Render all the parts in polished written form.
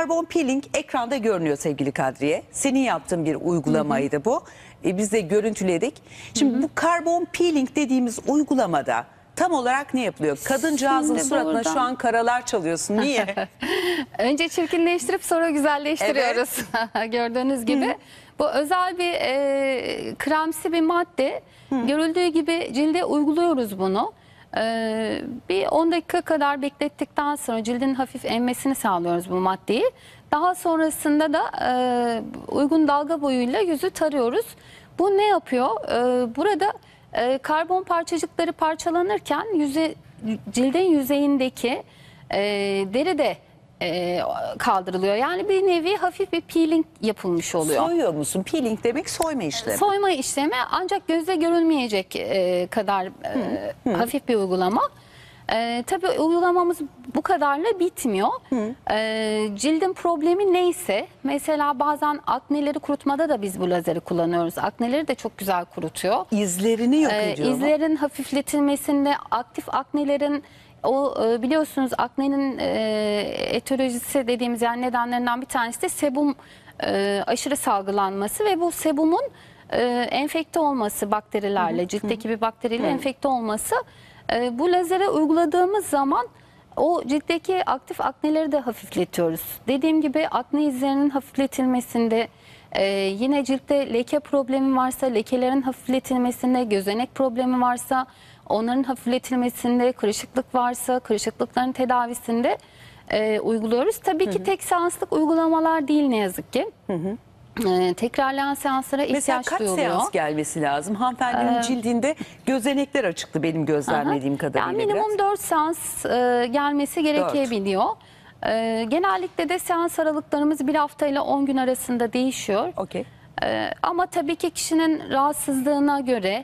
karbon peeling ekranda görünüyor sevgili Kadriye. Senin yaptığın bir uygulamaydı bu. Biz de görüntüledik. Şimdi bu karbon peeling dediğimiz uygulamada tam olarak ne yapılıyor? Kadıncağızın Şimdi suratına buradan... şu an karalar çalıyorsun. Niye? Önce çirkinleştirip sonra güzelleştiriyoruz. Evet. Gördüğünüz gibi. Bu özel bir kremsi bir madde. Görüldüğü gibi cilde uyguluyoruz bunu. Bir 10 dakika kadar beklettikten sonra cildin hafif emmesini sağlıyoruz bu maddeyi. Daha sonrasında da uygun dalga boyuyla yüzü tarıyoruz. Bu ne yapıyor? Burada karbon parçacıkları parçalanırken cildin yüzeyindeki deri de kaldırılıyor. Yani bir nevi hafif bir peeling yapılmış oluyor. Soyuyor musun? Peeling demek soyma işlemi. Soyma işlemi ancak gözle görülmeyecek kadar hafif bir uygulama. Tabii uygulamamız bu kadarla bitmiyor. Cildin problemi neyse, mesela bazen akneleri kurutmada da biz bu lazeri kullanıyoruz. Akneleri de çok güzel kurutuyor. İzlerini yok ediyor mu? İzlerin hafifletilmesinde, aktif aknelerin, o biliyorsunuz aknenin etiyolojisi dediğimiz yani nedenlerinden bir tanesi de sebum aşırı salgılanması ve bu sebumun enfekte olması bakterilerle, ciltteki bir bakteriyle enfekte olması. Bu lazere uyguladığımız zaman o ciltteki aktif akneleri de hafifletiyoruz. Dediğim gibi akne izlerinin hafifletilmesinde, yine ciltte leke problemi varsa lekelerin hafifletilmesinde, gözenek problemi varsa onların hafifletilmesinde, kırışıklık varsa kırışıklıkların tedavisinde uyguluyoruz. Tabii ki tek seanslık uygulamalar değil ne yazık ki. Tekrarlayan seanslara ihtiyaç duyuluyor. Mesela kaç seans gelmesi lazım? Hanımefendinin cildinde gözenekler açıktı benim gözlemlediğim kadarıyla. Yani minimum 4 seans gelmesi gerekebiliyor. Genellikle de seans aralıklarımız 1 hafta ile 10 gün arasında değişiyor. Okay. Ama tabii ki kişinin rahatsızlığına göre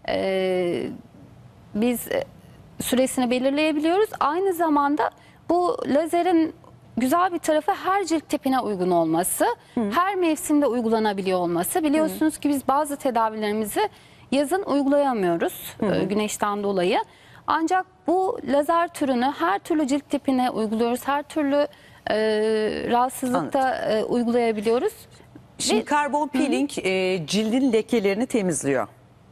biz süresini belirleyebiliyoruz. Aynı zamanda bu lazerin güzel bir tarafı her cilt tipine uygun olması, her mevsimde uygulanabiliyor olması. Biliyorsunuz ki biz bazı tedavilerimizi yazın uygulayamıyoruz güneşten dolayı. Ancak bu lazer türünü her türlü cilt tipine uyguluyoruz. Her türlü rahatsızlıkta uygulayabiliyoruz. Şimdi karbon peeling cildin lekelerini temizliyor.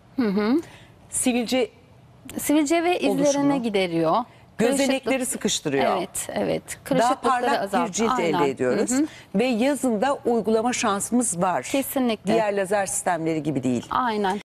Sivilce ve izlerini gideriyor. Gözenekleri sıkıştırıyor. Evet, evet. Daha parlak bir cilt elde ediyoruz. Ve yazında uygulama şansımız var. Kesinlikle. Diğer lazer sistemleri gibi değil. Aynen.